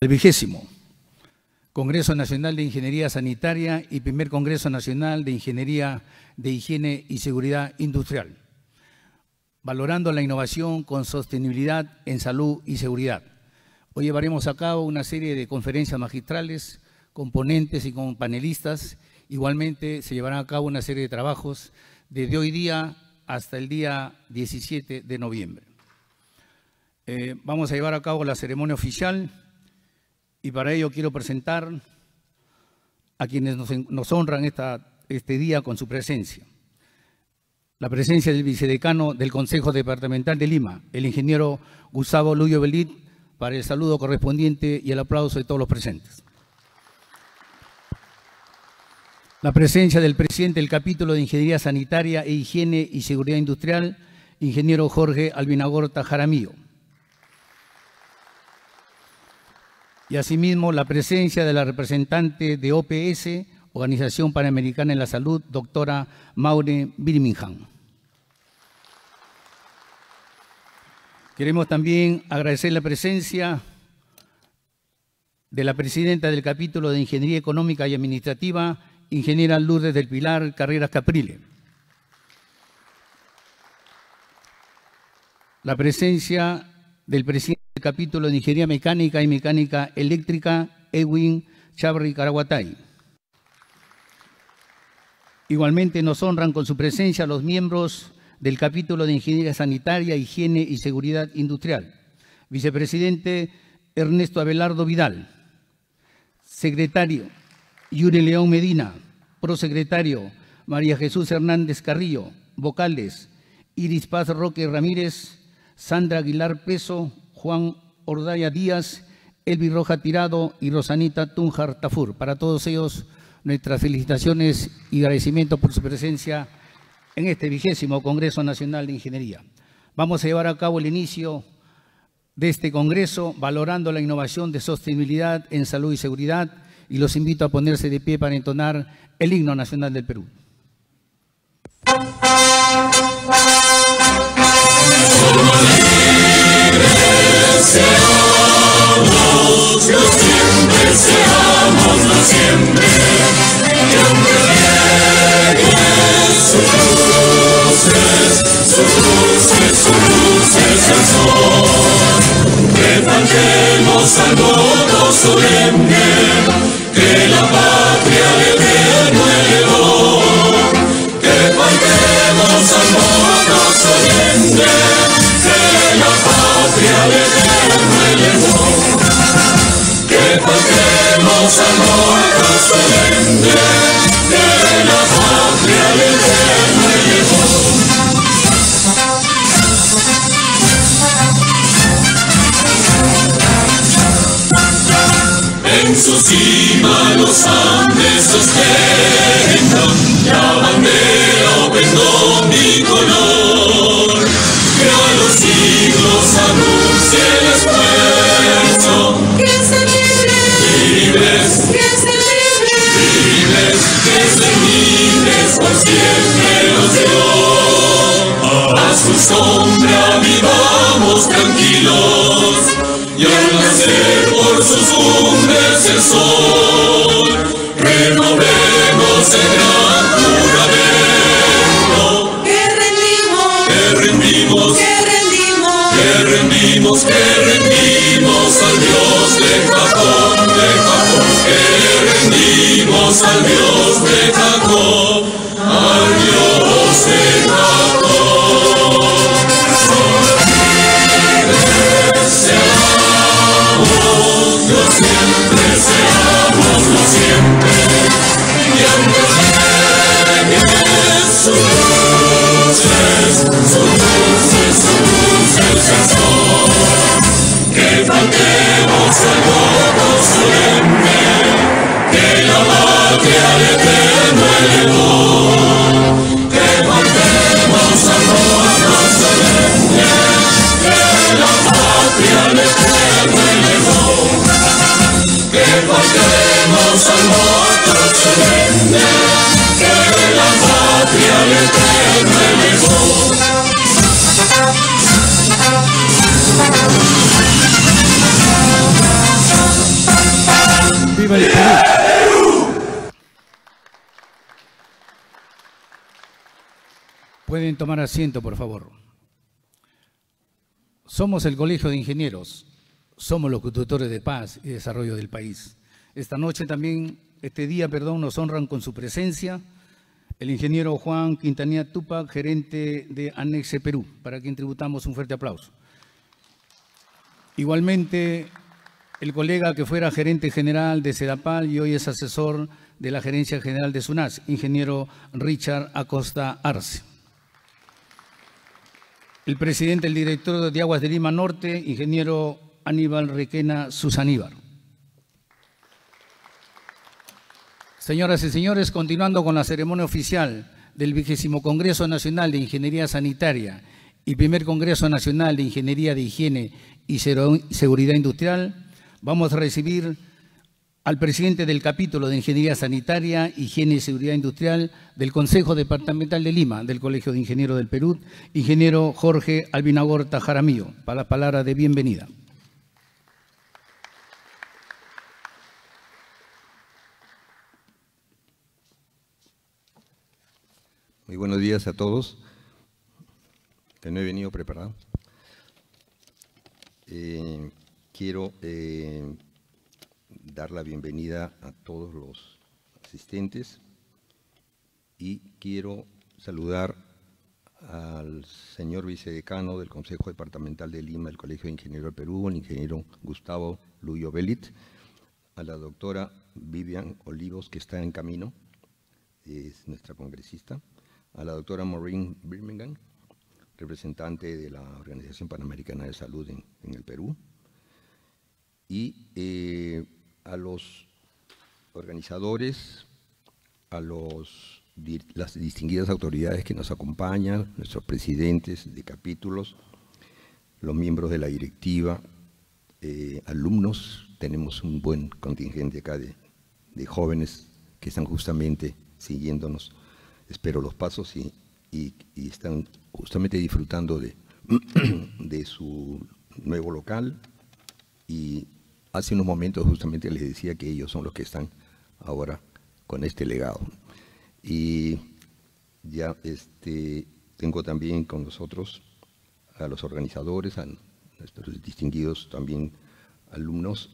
El 20º Congreso Nacional de Ingeniería Sanitaria y primer Congreso Nacional de Ingeniería de Higiene y Seguridad Industrial, valorando la innovación con sostenibilidad en salud y seguridad. Hoy llevaremos a cabo una serie de conferencias magistrales con ponentes y con panelistas. Igualmente se llevará a cabo una serie de trabajos desde hoy día hasta el día 17 de noviembre. Vamos a llevar a cabo la ceremonia oficial y para ello quiero presentar a quienes nos honran este día con su presencia. La presencia del vicedecano del Consejo Departamental de Lima, el ingeniero Gustavo Luyo Belit, para el saludo correspondiente y el aplauso de todos los presentes. La presencia del presidente del capítulo de Ingeniería Sanitaria e Higiene y Seguridad Industrial, ingeniero Jorge Albinagorta Jaramillo. Y asimismo la presencia de la representante de OPS, Organización Panamericana de la Salud, doctora Maureen Birmingham. Queremos también agradecer la presencia de la presidenta del capítulo de Ingeniería Económica y Administrativa, ingeniera Lourdes del Pilar Carreras Caprile. La presencia del presidente del capítulo de Ingeniería Mecánica y Mecánica Eléctrica, Edwin Chabri Caraguatay. Igualmente nos honran con su presencia los miembros del capítulo de Ingeniería Sanitaria, Higiene y Seguridad Industrial. Vicepresidente Ernesto Abelardo Vidal. Secretario Yuri León Medina. Prosecretario María Jesús Hernández Carrillo. Vocales Iris Paz Roque Ramírez, Sandra Aguilar Peso, Juan Ordaya Díaz, Elvi Roja Tirado y Rosanita Tunjar Tafur. Para todos ellos, nuestras felicitaciones y agradecimiento por su presencia en este 20º Congreso Nacional de Ingeniería. Vamos a llevar a cabo el inicio de este Congreso valorando la innovación de sostenibilidad en salud y seguridad y los invito a ponerse de pie para entonar el himno nacional del Perú. Seamos, yo siempre seamos, no siempre, y aunque lleguen sus luces el sol, levantemos al voto solemne, que la patria al Eterno elevó, que levantemos al voto solemne, que la patria al Eterno elevó, que cantemos al voto solemne, que la patria al Eterno elevó. En su cima los Andes ostentan la bandera o pendón bicolor, que a los siglos anuncie el esfuerzo. Que se libres, que se libres, que se libres por siempre nos dio. A su sombra vivamos tranquilos, y al nacer por sus cumbres el sol, renovemos el gran juramento. Que rendimos al Dios de Jacob, que rendimos al Dios de Jacob, al Dios de Jacob. Yo siempre seamos, no siempre, y aunque lleguen sus luces el sol, que cantemos al voto solemne, que la patria al Eterno elevó, que cantemos al voto solemne, que la patria al Eterno elevó, que cantemos al voto solemne, que la patria al Eterno elevó. ¡Viva el Perú! Pueden tomar asiento, por favor. Somos el Colegio de Ingenieros, somos los tutores de paz y desarrollo del país. Este día, nos honran con su presencia el ingeniero Juan Quintanilla Tupac, gerente de Anexe Perú, para quien tributamos un fuerte aplauso. Igualmente, el colega que fuera gerente general de Sedapal y hoy es asesor de la Gerencia General de SUNAS, ingeniero Richard Acosta Arce. El presidente del directorio de Aguas de Lima Norte, ingeniero Aníbal Requena Susaníbar. Señoras y señores, continuando con la ceremonia oficial del 20º Congreso Nacional de Ingeniería Sanitaria y Primer Congreso Nacional de Ingeniería de Higiene y Seguridad Industrial, vamos a recibir al presidente del capítulo de Ingeniería Sanitaria, Higiene y Seguridad Industrial del Consejo Departamental de Lima, del Colegio de Ingenieros del Perú, ingeniero Jorge Albinagorta Jaramillo, para la palabra de bienvenida. Muy buenos días a todos, que no he venido preparado. Quiero dar la bienvenida a todos los asistentes y quiero saludar al señor vicedecano del Consejo Departamental de Lima del Colegio de Ingenieros del Perú, el ingeniero Gustavo Luyo Belit, a la doctora Vivian Olivos, que está en camino, es nuestra congresista, a la doctora Maureen Birmingham, representante de la Organización Panamericana de Salud en el Perú, y a los organizadores, a las distinguidas autoridades que nos acompañan, nuestros presidentes de capítulos, los miembros de la directiva, alumnos. Tenemos un buen contingente acá de jóvenes que están justamente siguiéndonos, espero, los pasos y están justamente disfrutando de su nuevo local. Y hace unos momentos justamente les decía que ellos son los que están ahora con este legado. Y ya tengo también con nosotros a los organizadores, a nuestros distinguidos también alumnos.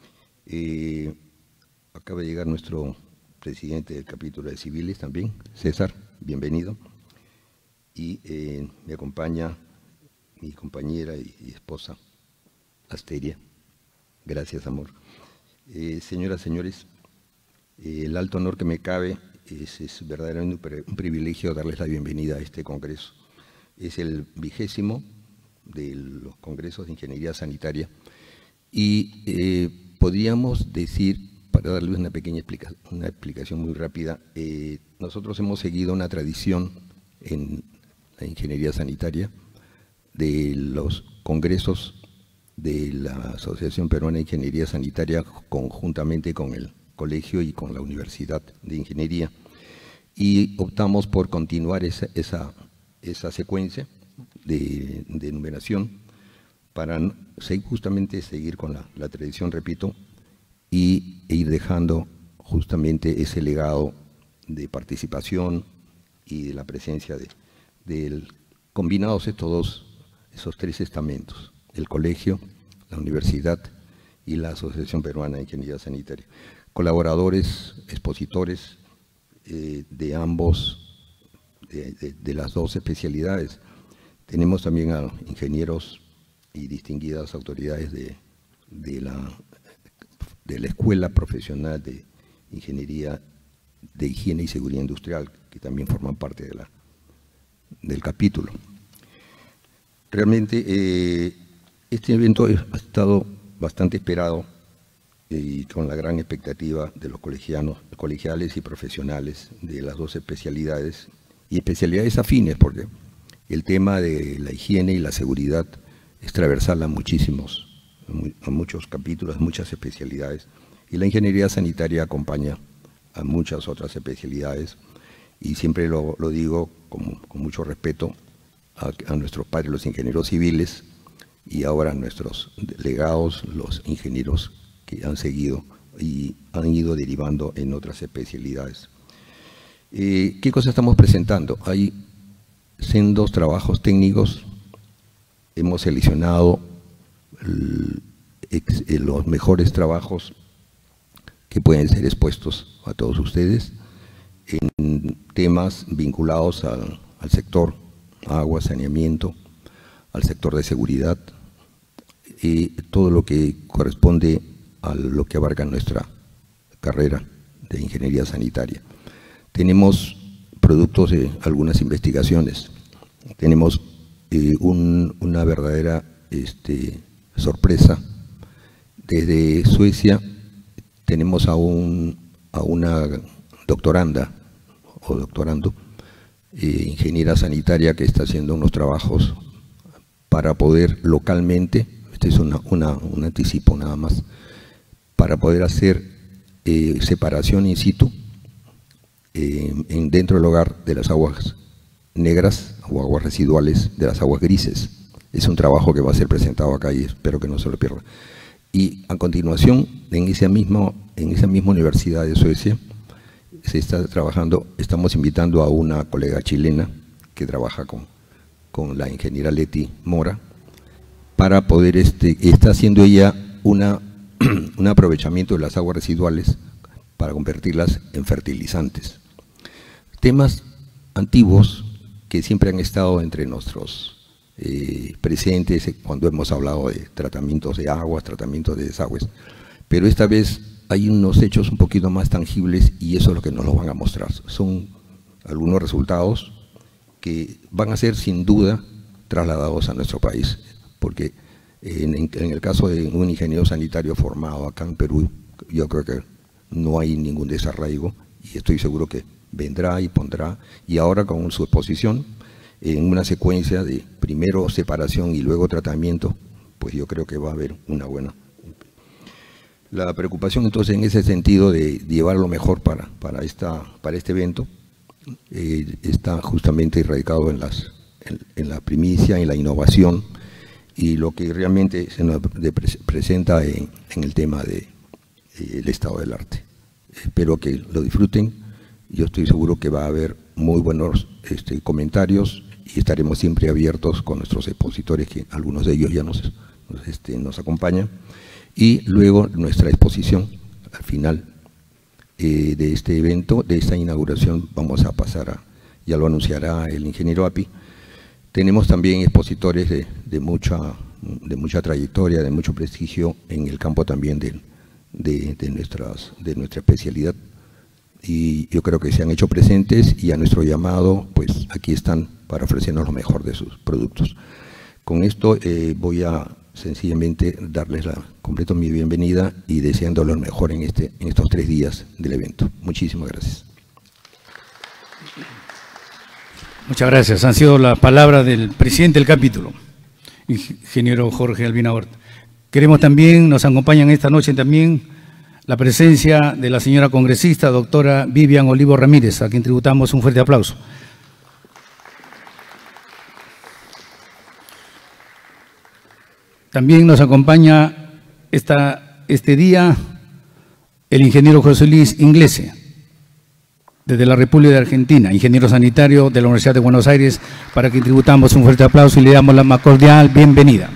Acaba de llegar nuestro presidente del capítulo de civiles también, César, bienvenido. Y me acompaña mi compañera y esposa, Asteria. Gracias, amor. Señoras, señores, el alto honor que me cabe es verdaderamente un privilegio darles la bienvenida a este congreso. Es el 20º de los congresos de ingeniería sanitaria y podríamos decir, para darles una pequeña explicación muy rápida, nosotros hemos seguido una tradición en la ingeniería sanitaria de los congresos de la Asociación Peruana de Ingeniería Sanitaria conjuntamente con el colegio y con la Universidad de Ingeniería, y optamos por continuar esa secuencia de numeración para justamente seguir con la tradición, repito, e ir dejando justamente ese legado de participación y de la presencia combinados esos tres estamentos: el colegio, la universidad y la Asociación Peruana de Ingeniería Sanitaria. Colaboradores, expositores de ambos, de las dos especialidades. Tenemos también a ingenieros y distinguidas autoridades de la Escuela Profesional de Ingeniería de Higiene y Seguridad Industrial, que también forman parte del capítulo. Realmente este evento ha estado bastante esperado y con la gran expectativa de los colegiales y profesionales de las dos especialidades y especialidades afines, porque el tema de la higiene y la seguridad es transversal a muchos capítulos, muchas especialidades, y la ingeniería sanitaria acompaña a muchas otras especialidades, y siempre lo digo con mucho respeto a nuestros padres, los ingenieros civiles, y ahora a nuestros delegados, los ingenieros que han seguido y han ido derivando en otras especialidades. ¿Qué cosa estamos presentando? Hay sendos trabajos técnicos. Hemos seleccionado los mejores trabajos que pueden ser expuestos a todos ustedes en temas vinculados al sector agua, saneamiento, al sector de seguridad y todo lo que corresponde a lo que abarca nuestra carrera de ingeniería sanitaria. Tenemos productos de algunas investigaciones, tenemos una verdadera sorpresa. Desde Suecia tenemos a una doctoranda o doctorando, ingeniera sanitaria, que está haciendo unos trabajos para poder localmente, este es un anticipo nada más, para poder hacer separación in situ dentro del hogar de las aguas negras o aguas residuales de las aguas grises. Es un trabajo que va a ser presentado acá y espero que no se lo pierda. Y a continuación, en esa misma universidad de Suecia, se está trabajando, estamos invitando a una colega chilena que trabaja con la ingeniera Leti Mora, para poder, está haciendo ella un aprovechamiento de las aguas residuales para convertirlas en fertilizantes. Temas antiguos que siempre han estado entre nuestros presentes cuando hemos hablado de tratamientos de aguas, tratamientos de desagües, pero esta vez hay unos hechos un poquito más tangibles y eso es lo que nos lo van a mostrar. Son algunos resultados que van a ser sin duda trasladados a nuestro país, porque en el caso de un ingeniero sanitario formado acá en Perú, yo creo que no hay ningún desarraigo y estoy seguro que vendrá y pondrá, y ahora con su exposición en una secuencia de primero separación y luego tratamiento, pues yo creo que va a haber una buena. La preocupación entonces en ese sentido de llevar lo mejor para este evento está justamente radicado en la primicia, en la innovación y lo que realmente se nos presenta en el tema del estado del arte. Espero que lo disfruten. Yo estoy seguro que va a haber muy buenos comentarios y estaremos siempre abiertos con nuestros expositores, que algunos de ellos ya nos acompañan. Y luego nuestra exposición, al final de este evento, de esta inauguración, vamos a pasar ya lo anunciará el ingeniero Api. Tenemos también expositores de mucha trayectoria, de mucho prestigio en el campo también de nuestra especialidad. Y yo creo que se han hecho presentes y a nuestro llamado, pues aquí están para ofrecernos lo mejor de sus productos. Con esto voy a sencillamente darles completo mi bienvenida y deseándoles lo mejor en estos 3 días del evento. Muchísimas gracias. Muchas gracias. Han sido las palabras del presidente del capítulo, ingeniero Jorge Albina Horta. Queremos también, nos acompañan esta noche también la presencia de la señora congresista, doctora Vivian Olivo Ramírez, a quien tributamos un fuerte aplauso. También nos acompaña este día el ingeniero José Luis Inglese, desde la República de Argentina, ingeniero sanitario de la Universidad de Buenos Aires, para quien tributamos un fuerte aplauso y le damos la más cordial bienvenida.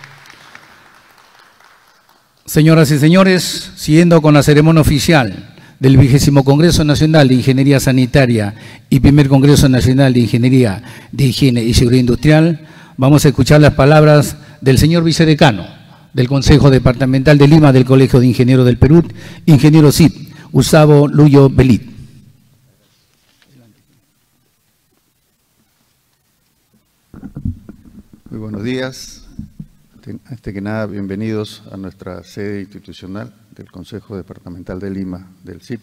Señoras y señores, siguiendo con la ceremonia oficial del 20º Congreso Nacional de Ingeniería Sanitaria y primer Congreso Nacional de Ingeniería de Higiene y Seguridad Industrial, vamos a escuchar las palabras del señor vicedecano del Consejo Departamental de Lima del Colegio de Ingenieros del Perú, ingeniero CID, Gustavo Luyo Belit. Muy buenos días. Antes que nada, bienvenidos a nuestra sede institucional del Consejo Departamental de Lima, del CIP.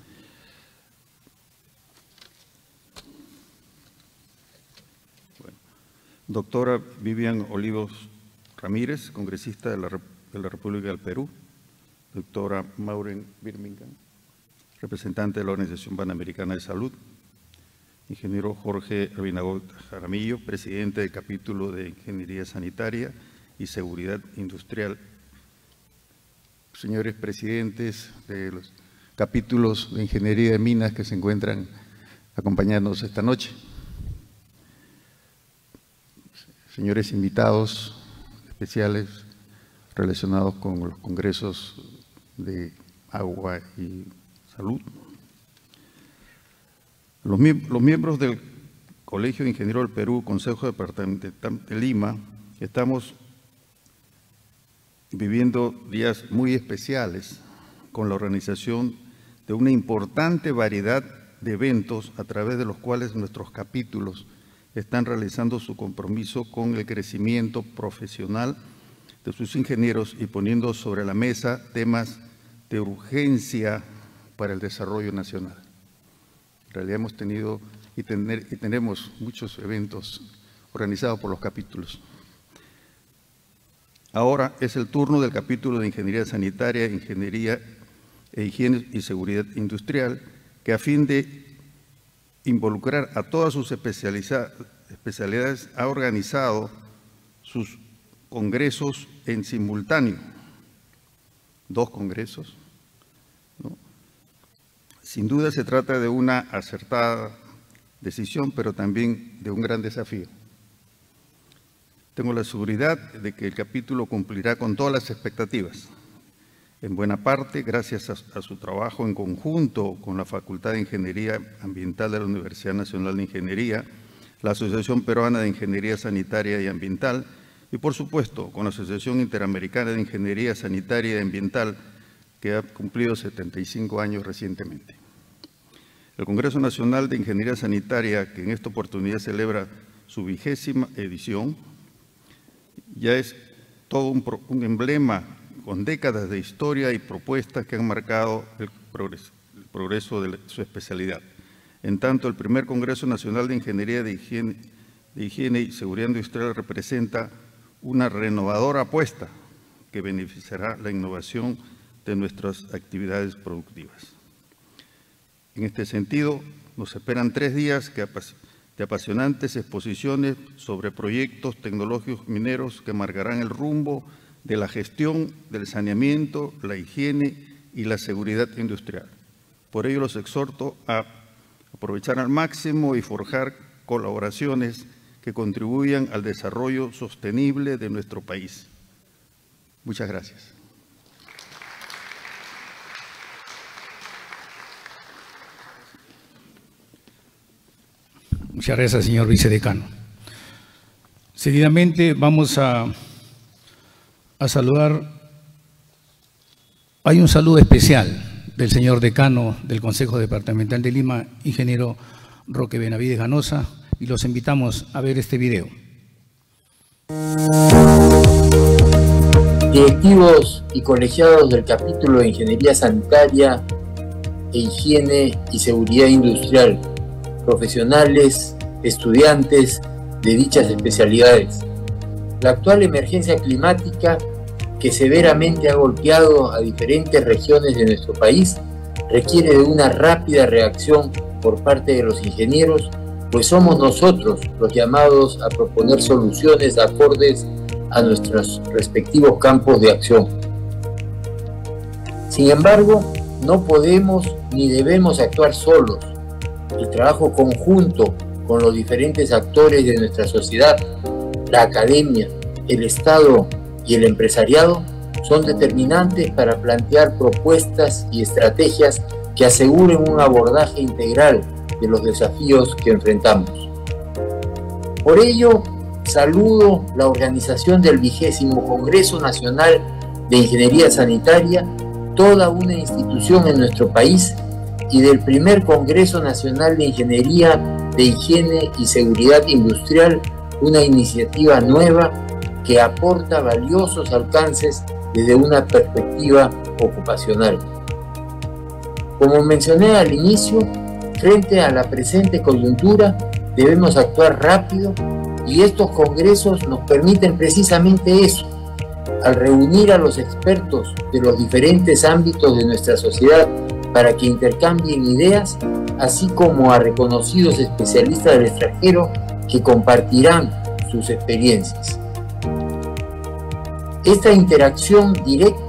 Bueno, doctora Vivian Olivos Ramírez, congresista de la República del Perú. Doctora Maureen Birmingham, representante de la Organización Panamericana de Salud. Ingeniero Jorge Abinagot Jaramillo, presidente del capítulo de Ingeniería Sanitaria y Seguridad Industrial. señores presidentes de los capítulos de Ingeniería de Minas que se encuentran acompañándonos esta noche, señores invitados especiales relacionados con los congresos de agua y salud, los miembros del Colegio de Ingenieros del Perú, Consejo Departamental de Lima, estamos viviendo días muy especiales con la organización de una importante variedad de eventos a través de los cuales nuestros capítulos están realizando su compromiso con el crecimiento profesional de sus ingenieros y poniendo sobre la mesa temas de urgencia para el desarrollo nacional. En realidad hemos tenido y tenemos muchos eventos organizados por los capítulos. Ahora es el turno del capítulo de Ingeniería Sanitaria, Ingeniería e Higiene y Seguridad Industrial, que a fin de involucrar a todas sus especialidades ha organizado sus congresos en simultáneo, 2 congresos, ¿no? Sin duda se trata de una acertada decisión, pero también de un gran desafío. Tengo la seguridad de que el capítulo cumplirá con todas las expectativas, en buena parte gracias a su trabajo en conjunto con la Facultad de Ingeniería Ambiental de la Universidad Nacional de Ingeniería, la Asociación Peruana de Ingeniería Sanitaria y Ambiental y, por supuesto, con la Asociación Interamericana de Ingeniería Sanitaria y Ambiental, que ha cumplido 75 años recientemente. El Congreso Nacional de Ingeniería Sanitaria, que en esta oportunidad celebra su 20ª edición, ya es todo un emblema con décadas de historia y propuestas que han marcado el progreso de su especialidad. En tanto, el primer Congreso Nacional de Ingeniería de Higiene y Seguridad Industrial representa una renovadora apuesta que beneficiará la innovación de nuestras actividades productivas. En este sentido, nos esperan 3 días de apasionantes exposiciones sobre proyectos tecnológicos mineros que marcarán el rumbo de la gestión del saneamiento, la higiene y la seguridad industrial. Por ello los exhorto a aprovechar al máximo y forjar colaboraciones que contribuyan al desarrollo sostenible de nuestro país. Muchas gracias. Muchas gracias, señor vicedecano. Seguidamente vamos a saludar. Hay un saludo especial del señor decano del Consejo Departamental de Lima, ingeniero Roque Benavides Ganosa, y los invitamos a ver este video. Directivos y colegiados del capítulo de Ingeniería Sanitaria e Higiene y Seguridad Industrial, profesionales, estudiantes de dichas especialidades. La actual emergencia climática, que severamente ha golpeado a diferentes regiones de nuestro país, requiere de una rápida reacción por parte de los ingenieros, pues somos nosotros los llamados a proponer soluciones acordes a nuestros respectivos campos de acción. Sin embargo, no podemos ni debemos actuar solos. El trabajo conjunto con los diferentes actores de nuestra sociedad, la academia, el Estado y el empresariado son determinantes para plantear propuestas y estrategias que aseguren un abordaje integral de los desafíos que enfrentamos. Por ello, saludo la organización del 20º Congreso Nacional de Ingeniería Sanitaria, toda una institución en nuestro país, y del primer Congreso Nacional de Ingeniería de Higiene y Seguridad Industrial, una iniciativa nueva que aporta valiosos alcances desde una perspectiva ocupacional. Como mencioné al inicio, frente a la presente coyuntura debemos actuar rápido y estos congresos nos permiten precisamente eso, al reunir a los expertos de los diferentes ámbitos de nuestra sociedad para que intercambien ideas, así como a reconocidos especialistas del extranjero que compartirán sus experiencias. Esta interacción directa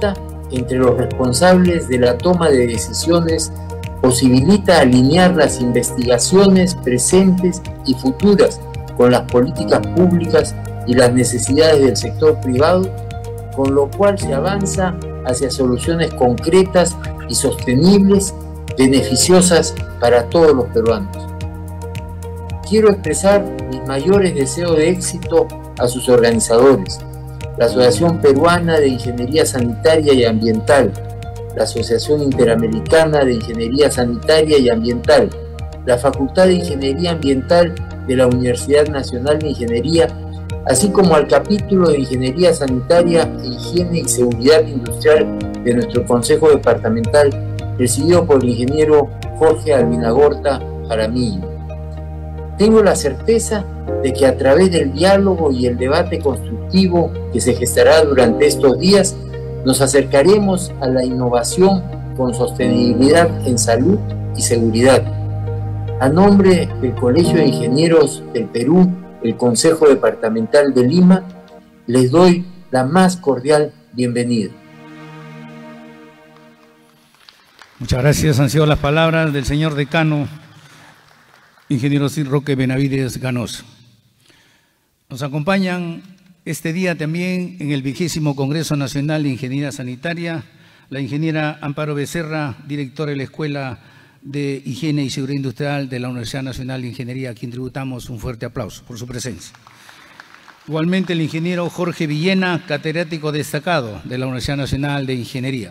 entre los responsables de la toma de decisiones posibilita alinear las investigaciones presentes y futuras con las políticas públicas y las necesidades del sector privado, con lo cual se avanza hacia soluciones concretas y sostenibles, beneficiosas para todos los peruanos. Quiero expresar mis mayores deseos de éxito a sus organizadores, la Asociación Peruana de Ingeniería Sanitaria y Ambiental, la Asociación Interamericana de Ingeniería Sanitaria y Ambiental, la Facultad de Ingeniería Ambiental de la Universidad Nacional de Ingeniería, así como al capítulo de Ingeniería Sanitaria, Higiene y Seguridad Industrial de nuestro Consejo Departamental, presidido por el ingeniero Jorge Albinagorta Jaramillo. Tengo la certeza de que a través del diálogo y el debate constructivo que se gestará durante estos días, nos acercaremos a la innovación con sostenibilidad en salud y seguridad. A nombre del Colegio de Ingenieros del Perú, el Consejo Departamental de Lima, les doy la más cordial bienvenida. Muchas gracias. Han sido las palabras del señor decano, ingeniero Cid Roque Benavides Ganoso. Nos acompañan este día también en el 20º Congreso Nacional de Ingeniería Sanitaria, la ingeniera Amparo Becerra, directora de la Escuela de Higiene y Seguridad Industrial de la Universidad Nacional de Ingeniería, a quien tributamos un fuerte aplauso por su presencia. Igualmente el ingeniero Jorge Villena, catedrático destacado de la Universidad Nacional de Ingeniería.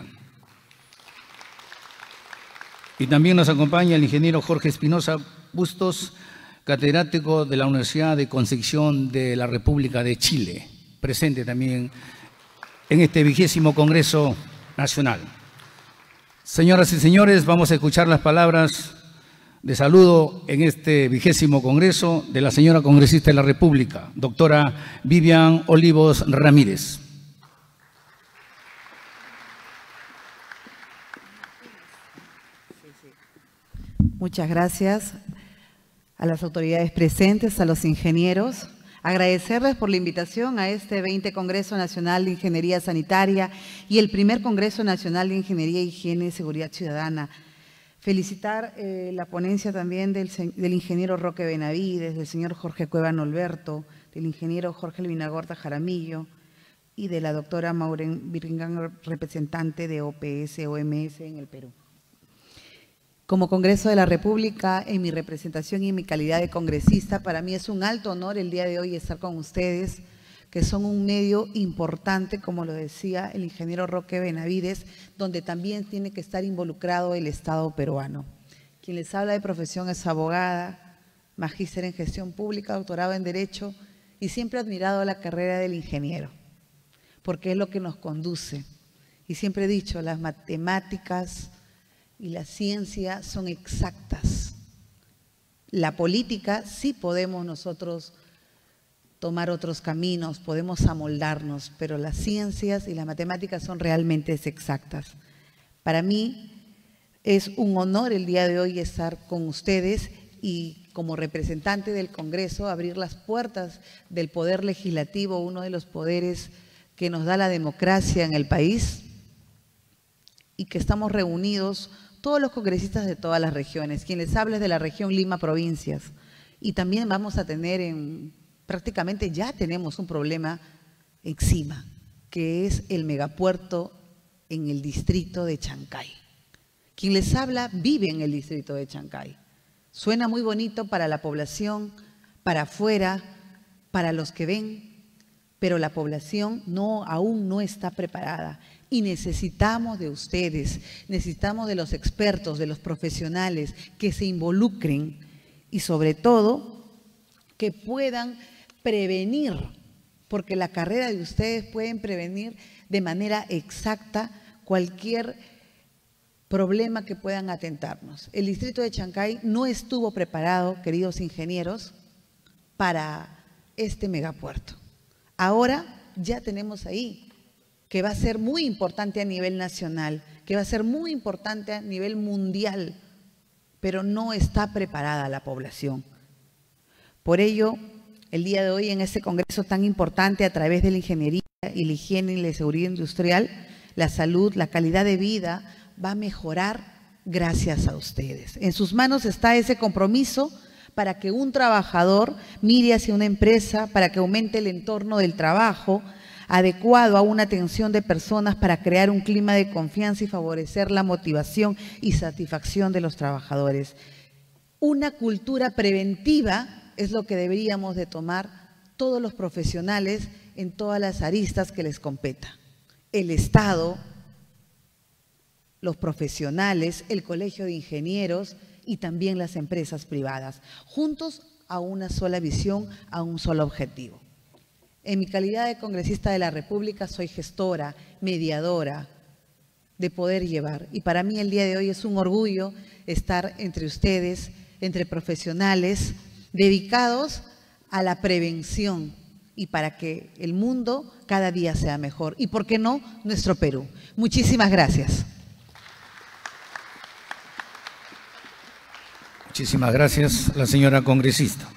Y también nos acompaña el ingeniero Jorge Espinosa Bustos, catedrático de la Universidad de Concepción de la República de Chile, presente también en este 20º Congreso Nacional. Señoras y señores, vamos a escuchar las palabras de saludo en este 20º Congreso de la señora congresista de la República, doctora Vivian Olivos Ramírez. Muchas gracias a las autoridades presentes, a los ingenieros. Agradecerles por la invitación a este 20 Congreso Nacional de Ingeniería Sanitaria y el primer Congreso Nacional de Ingeniería, Higiene y Seguridad Ciudadana. Felicitar la ponencia también del ingeniero Roque Benavides, del señor Jorge Cueva Nolberto, del ingeniero Jorge Albinagorta Jaramillo y de la doctora Maureen Birmingham, representante de OPS-OMS en el Perú. Como Congreso de la República, en mi representación y en mi calidad de congresista, para mí es un alto honor el día de hoy estar con ustedes, que son un medio importante, como lo decía el ingeniero Roque Benavides, donde también tiene que estar involucrado el Estado peruano. Quien les habla de profesión es abogada, magíster en gestión pública, doctorado en Derecho, y siempre he admirado la carrera del ingeniero, porque es lo que nos conduce. Y siempre he dicho, las matemáticas y la ciencia son exactas. La política sí podemos nosotros tomar otros caminos, podemos amoldarnos, pero las ciencias y las matemáticas son realmente exactas. Para mí es un honor el día de hoy estar con ustedes y como representante del Congreso abrir las puertas del Poder Legislativo, uno de los poderes que nos da la democracia en el país, y que estamos reunidos todos los congresistas de todas las regiones. Quien les habla es de la región Lima Provincias. Y también vamos a tener, prácticamente ya tenemos un problema encima, que es el megapuerto en el distrito de Chancay. Quien les habla vive en el distrito de Chancay. Suena muy bonito para la población, para afuera, para los que ven, pero la población aún no está preparada. Y necesitamos de ustedes, necesitamos de los expertos, de los profesionales que se involucren y sobre todo que puedan prevenir, porque la carrera de ustedes pueden prevenir de manera exacta cualquier problema que puedan atentarnos. El distrito de Chancay no estuvo preparado, queridos ingenieros, para este megapuerto. Ahora ya tenemos ahí que va a ser muy importante a nivel nacional, que va a ser muy importante a nivel mundial, pero no está preparada la población. Por ello, el día de hoy en este congreso tan importante a través de la ingeniería y la higiene y la seguridad industrial, la salud, la calidad de vida va a mejorar gracias a ustedes. En sus manos está ese compromiso para que un trabajador mire hacia una empresa, para que aumente el entorno del trabajo adecuado a una atención de personas para crear un clima de confianza y favorecer la motivación y satisfacción de los trabajadores. Una cultura preventiva es lo que deberíamos de tomar todos los profesionales en todas las aristas que les competa. El Estado, los profesionales, el Colegio de Ingenieros y también las empresas privadas, juntos a una sola visión, a un solo objetivo. En mi calidad de congresista de la República soy gestora, mediadora de poder llevar. Y para mí el día de hoy es un orgullo estar entre ustedes, entre profesionales dedicados a la prevención y para que el mundo cada día sea mejor. Y por qué no, nuestro Perú. Muchísimas gracias. Muchísimas gracias, la señora congresista.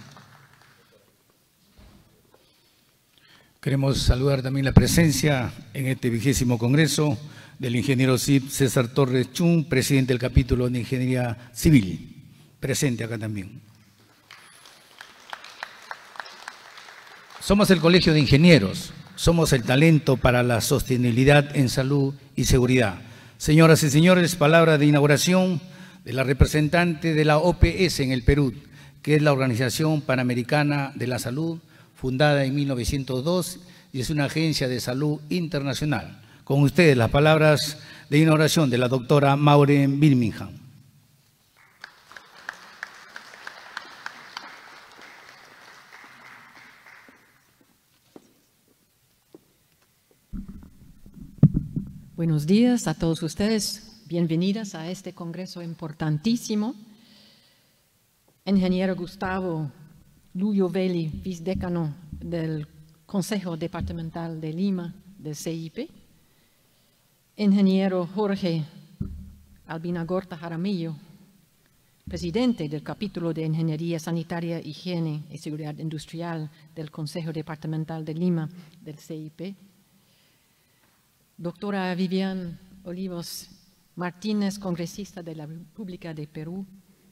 Queremos saludar también la presencia en este 20º Congreso del ingeniero civil César Torres Chun, presidente del capítulo de Ingeniería Civil, presente acá también. Somos el Colegio de Ingenieros, somos el talento para la sostenibilidad en salud y seguridad. Señoras y señores, palabra de inauguración de la representante de la OPS en el Perú, que es la Organización Panamericana de la Salud, fundada en 1902 y es una agencia de salud internacional. Con ustedes las palabras de inauguración de la doctora Maureen Birmingham. Buenos días a todos ustedes. Bienvenidas a este congreso importantísimo. Ingeniero Gustavo Luyo Veli, vicedecano del Consejo Departamental de Lima, del CIP. Ingeniero Jorge Albinagorta Jaramillo, presidente del capítulo de Ingeniería Sanitaria, Higiene y Seguridad Industrial del Consejo Departamental de Lima, del CIP. Doctora Vivian Olivos Martínez, congresista de la República de Perú.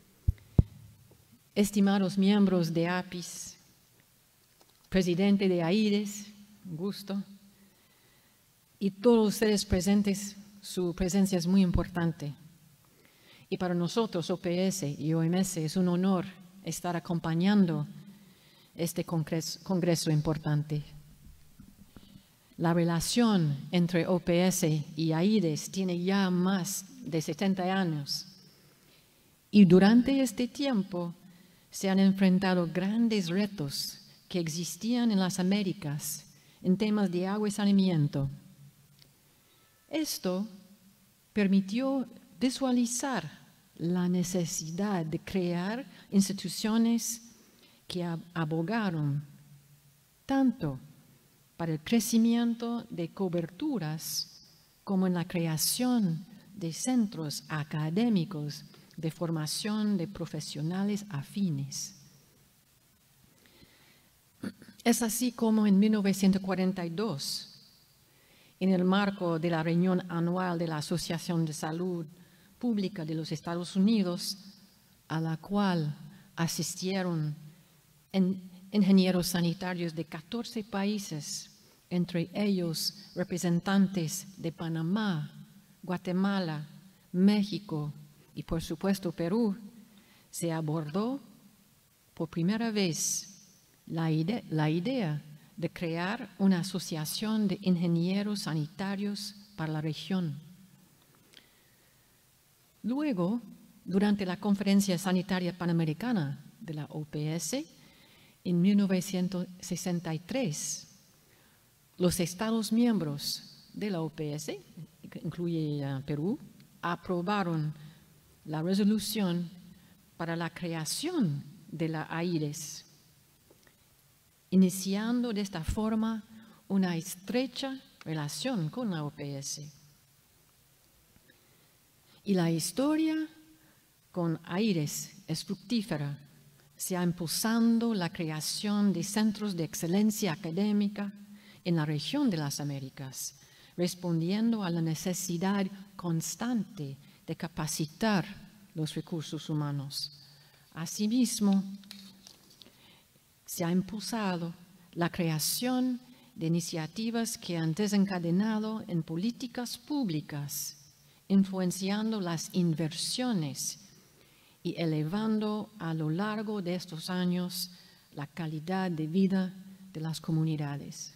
Estimados miembros de APIS, presidente de AIDES, un gusto, y todos ustedes presentes, su presencia es muy importante. Y para nosotros, OPS y OMS, es un honor estar acompañando este congreso importante. La relación entre OPS y AIDES tiene ya más de 70 años. Y durante este tiempo se han enfrentado grandes retos que existían en las Américas en temas de agua y saneamiento. Esto permitió visualizar la necesidad de crear instituciones que abogaron tanto para el crecimiento de coberturas como en la creación de centros académicos de formación de profesionales afines. Es así como en 1942, en el marco de la reunión anual de la Asociación de Salud Pública de los Estados Unidos, a la cual asistieron ingenieros sanitarios de 14 países, entre ellos representantes de Panamá, Guatemala, México y por supuesto Perú, se abordó por primera vez la idea de crear una asociación de ingenieros sanitarios para la región. Luego, durante la Conferencia Sanitaria Panamericana de la OPS, en 1963, los Estados miembros de la OPS, que incluye Perú, aprobaron la resolución para la creación de la AIDES, iniciando de esta forma una estrecha relación con la OPS. Y la historia con AIDES es fructífera, se ha impulsando la creación de centros de excelencia académica en la región de las Américas, respondiendo a la necesidad constante de capacitar los recursos humanos. Asimismo, se ha impulsado la creación de iniciativas que han desencadenado en políticas públicas, influenciando las inversiones y elevando a lo largo de estos años la calidad de vida de las comunidades.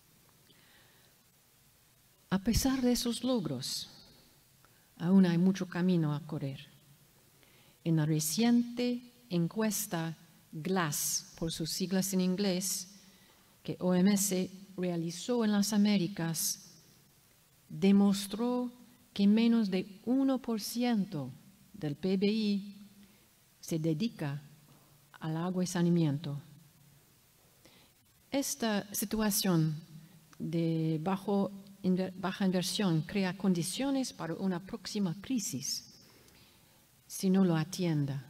A pesar de esos logros, aún hay mucho camino a correr. En la reciente encuesta GLAS, por sus siglas en inglés, que OMS realizó en las Américas, demostró que menos de 1% del PBI se dedica al agua y saneamiento. Esta situación de baja inversión crea condiciones para una próxima crisis si no lo atienda.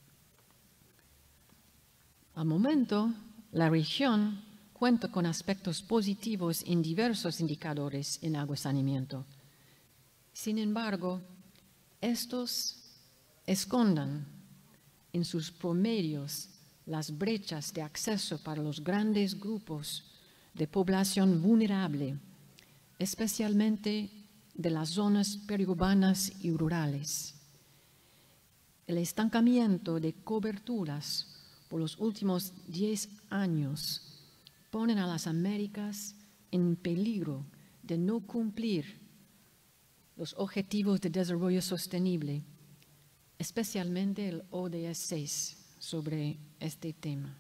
Al momento, la región cuenta con aspectos positivos en diversos indicadores en agua y saneamiento. Sin embargo, estos esconden en sus promedios las brechas de acceso para los grandes grupos de población vulnerable, especialmente de las zonas periurbanas y rurales. El estancamiento de coberturas por los últimos 10 años ponen a las Américas en peligro de no cumplir los Objetivos de Desarrollo Sostenible, especialmente el ODS 6 sobre este tema.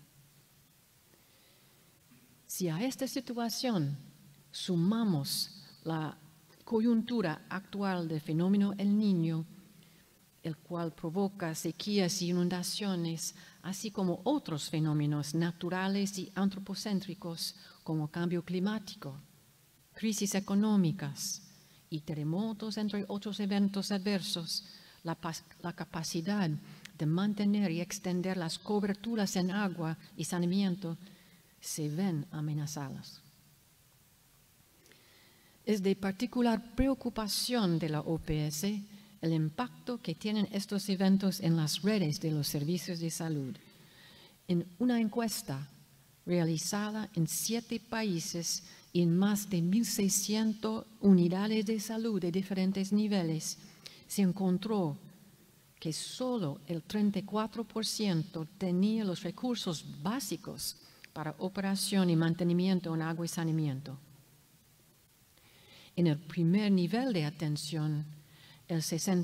Si a esta situación sumamos la coyuntura actual del fenómeno El Niño, el cual provoca sequías y inundaciones, así como otros fenómenos naturales y antropocéntricos como cambio climático, crisis económicas y terremotos, entre otros eventos adversos, la capacidad de mantener y extender las coberturas en agua y saneamiento se ven amenazadas. Es de particular preocupación de la OPS el impacto que tienen estos eventos en las redes de los servicios de salud. En una encuesta realizada en 7 países y en más de 1.600 unidades de salud de diferentes niveles, se encontró que solo el 34% tenía los recursos básicos para operación y mantenimiento en agua y saneamiento. En el primer nivel de atención, el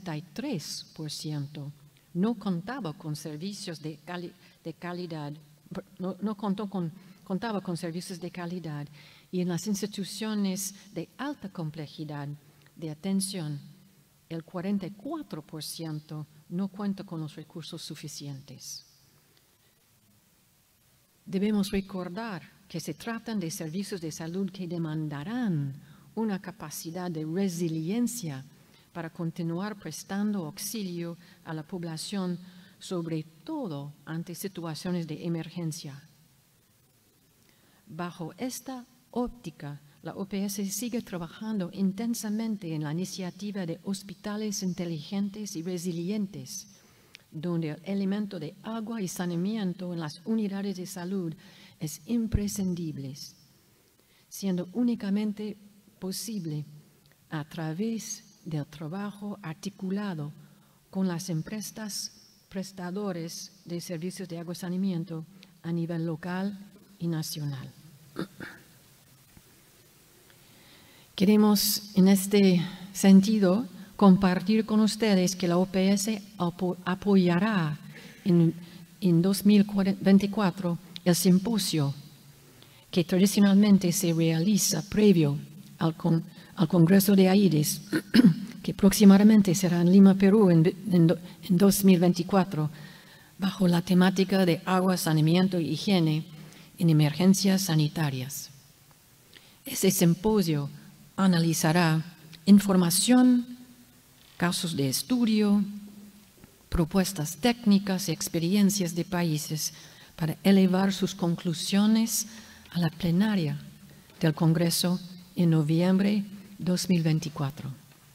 63% no contaba con servicios de calidad, contaba con servicios de calidad, y en las instituciones de alta complejidad de atención, el 44% no cuenta con los recursos suficientes. Debemos recordar que se tratan de servicios de salud que demandarán una capacidad de resiliencia para continuar prestando auxilio a la población, sobre todo ante situaciones de emergencia. Bajo esta óptica, la OPS sigue trabajando intensamente en la iniciativa de hospitales inteligentes y resilientes, donde el elemento de agua y saneamiento en las unidades de salud es imprescindible, siendo únicamente posible a través del trabajo articulado con las empresas prestadores de servicios de agua y saneamiento a nivel local y nacional. Queremos en este sentido compartir con ustedes que la OPS apoyará en 2024 el simposio que tradicionalmente se realiza previo al Congreso de AIDES, que próximamente será en Lima, Perú, en 2024, bajo la temática de agua, saneamiento y higiene en emergencias sanitarias. Ese simposio analizará información, casos de estudio, propuestas técnicas y experiencias de países para elevar sus conclusiones a la plenaria del Congreso en noviembre 2024.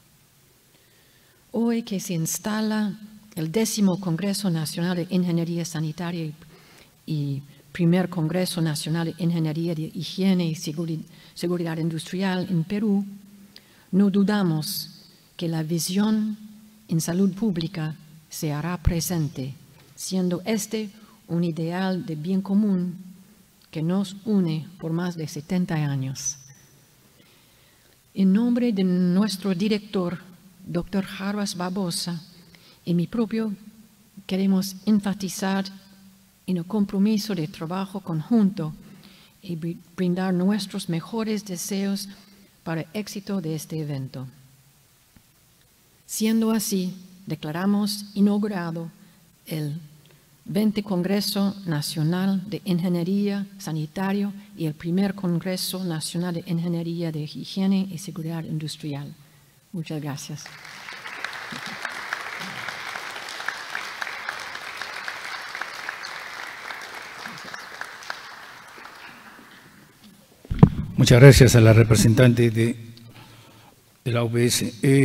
Hoy que se instala el 10º Congreso Nacional de Ingeniería Sanitaria y primer Congreso Nacional de Ingeniería de Higiene y Seguridad Industrial en Perú, no dudamos que la visión en salud pública se hará presente, siendo este un ideal de bien común que nos une por más de 70 años. En nombre de nuestro director, Dr. Jarbas Barbosa, y mi propio, queremos enfatizar en el compromiso de trabajo conjunto y brindar nuestros mejores deseos para el éxito de este evento. Siendo así, declaramos inaugurado el 20 Congreso Nacional de Ingeniería Sanitaria y el primer Congreso Nacional de Ingeniería de Higiene y Seguridad Industrial. Muchas gracias. Muchas gracias a la representante de la UPS.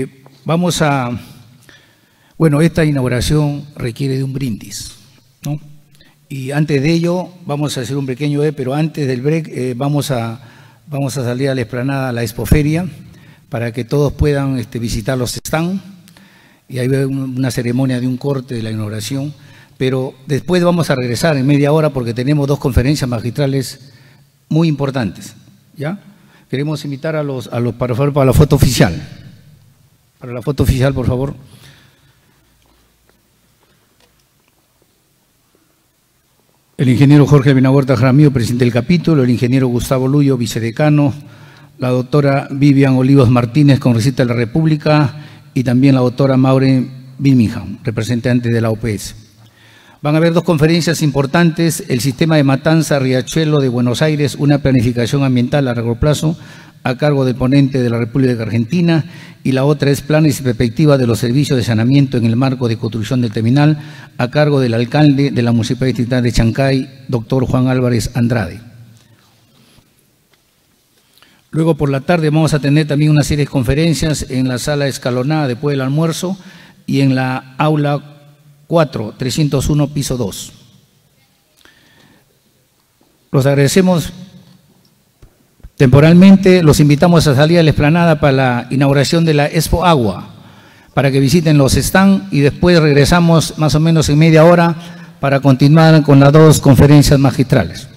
Bueno, esta inauguración requiere de un brindis, ¿no? Y antes de ello vamos a hacer un pequeño pero antes del break vamos a salir a la explanada, a la Expoferia, para que todos puedan visitar los stands, y ahí va una ceremonia de un corte de la inauguración, pero después vamos a regresar en media hora porque tenemos 2 conferencias magistrales muy importantes, ¿ya? Queremos invitar para la foto oficial. Para la foto oficial, por favor. El ingeniero Jorge Benahuerta Jaramillo, presidente del capítulo, el ingeniero Gustavo Luyo, vicedecano, la doctora Vivian Olivos Martínez, congresista de la República, y también la doctora Maureen Birmingham, representante de la OPS. Van a haber 2 conferencias importantes: el sistema de Matanza Riachuelo de Buenos Aires, una planificación ambiental a largo plazo, a cargo del ponente de la República Argentina, y la otra es planes y perspectivas de los servicios de saneamiento en el marco de construcción del terminal, a cargo del alcalde de la Municipalidad Distrital de Chancay, doctor Juan Álvarez Andrade. Luego por la tarde vamos a tener también una serie de conferencias en la sala escalonada después del almuerzo y en la aula 4, 301, piso 2. Los agradecemos temporalmente, los invitamos a salir a la explanada para la inauguración de la Expo Agua, para que visiten los stands, y después regresamos más o menos en media hora para continuar con las 2 conferencias magistrales.